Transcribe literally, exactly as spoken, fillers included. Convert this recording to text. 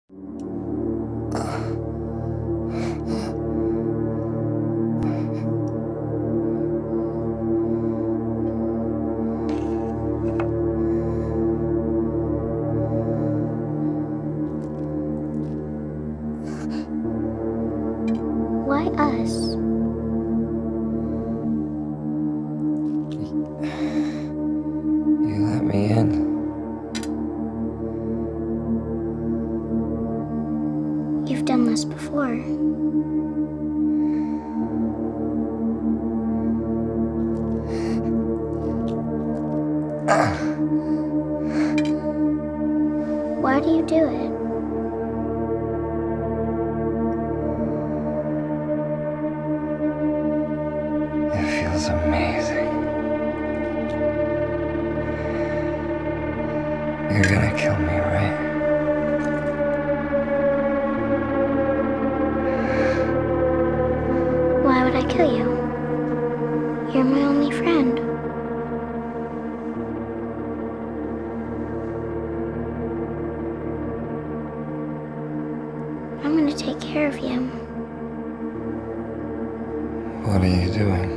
Why us? You let me in. You've done this before. Why do you do it? It feels amazing. You're gonna kill me, right? Why would I kill you? You're my only friend. I'm gonna take care of you. What are you doing?